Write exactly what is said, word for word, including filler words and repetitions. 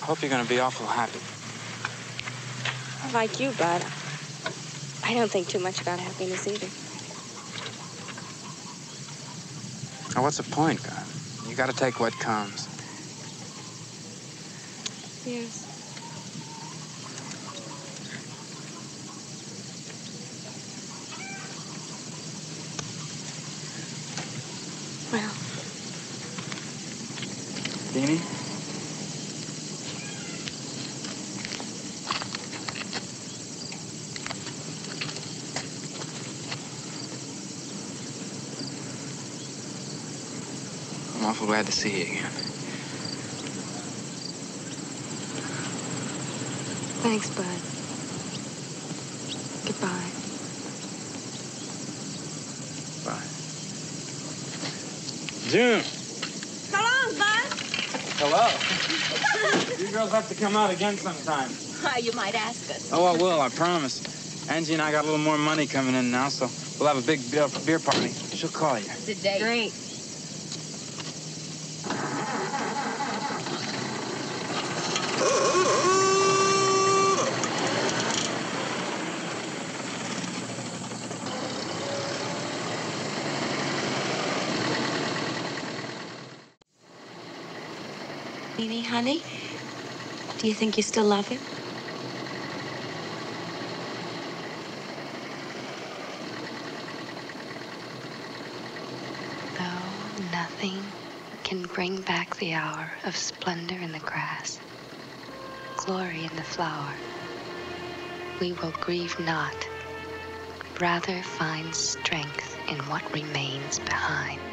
I hope you're gonna be awful happy. Like you, Bud. I don't think too much about happiness either. Now, what's the point, God? You gotta take what comes. Yes. Well. Deanie? I'm awful glad to see you again. Thanks, Bud. Goodbye. Bye. June. So long, Bud. Hello. You girls have to come out again sometime. Why, you might ask us. Oh, I will, I promise. Angie and I got a little more money coming in now, so we'll have a big beer, beer party. She'll call you. It's a date. Great. Deanie, honey, do you think you still love him? Though nothing can bring back the hour of splendor in the grass, glory in the flower, we will grieve not, rather find strength in what remains behind.